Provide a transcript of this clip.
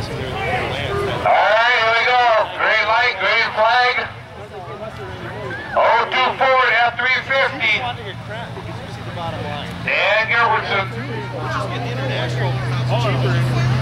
right, here we go. Green light, green flag. 024 at F350. Dan Gerwitson. Just get the international cheaper.